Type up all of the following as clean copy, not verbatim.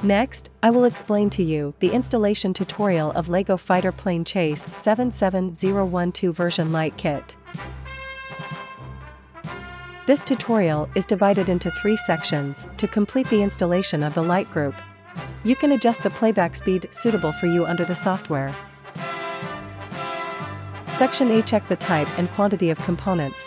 Next, I will explain to you the installation tutorial of LEGO Fighter Plane Chase 77012 version Light Kit. This tutorial is divided into 3 sections to complete the installation of the light group. You can adjust the playback speed suitable for you under the software. Section A. Check the type and quantity of components.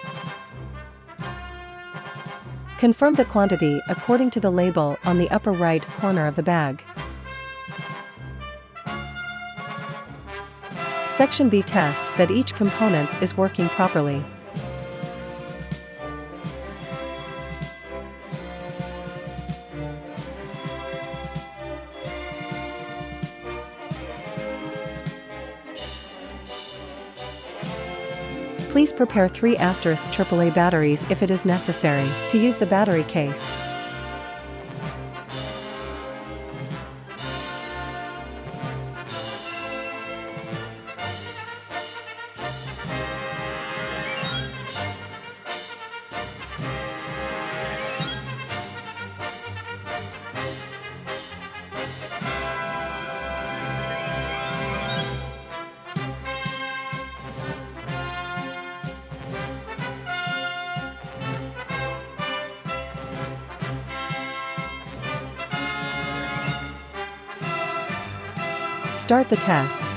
Confirm the quantity according to the label on the upper right corner of the bag. Section B. Test that each component is working properly. Please prepare 3 AAA batteries if it is necessary to use the battery case. Start the test.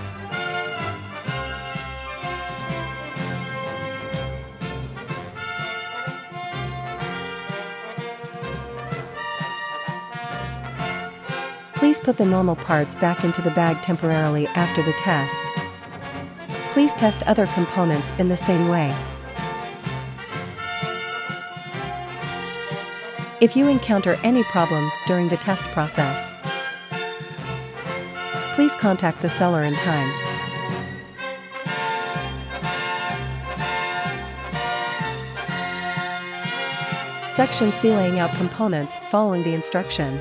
Please put the normal parts back into the bag temporarily after the test. Please test other components in the same way. If you encounter any problems during the test process, please contact the seller in time. Section C. Laying out components following the instruction.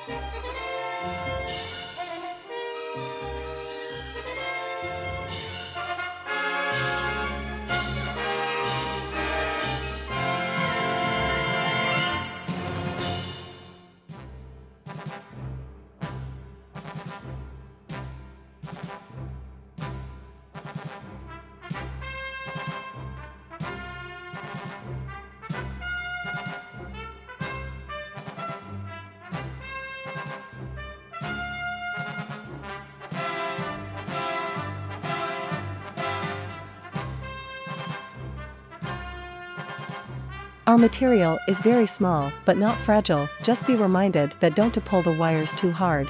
Our material is very small but not fragile. Just be reminded that don't to pull the wires too hard.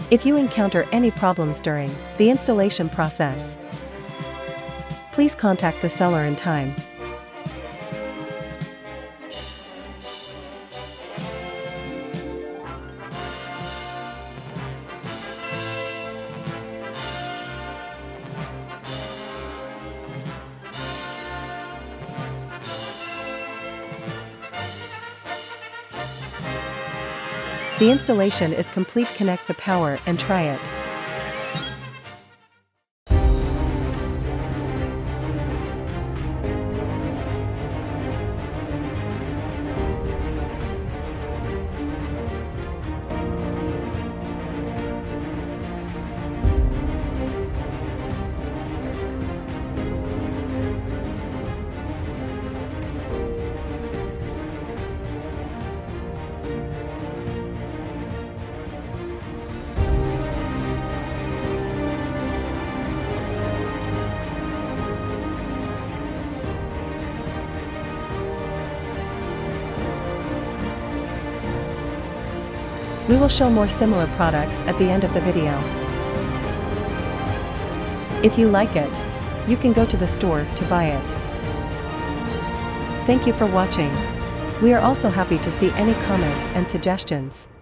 If you encounter any problems during the installation process, please contact the seller in time. The installation is complete. Connect the power and try it. We will show more similar products at the end of the video. If you like it, you can go to the store to buy it. Thank you for watching. We are also happy to see any comments and suggestions.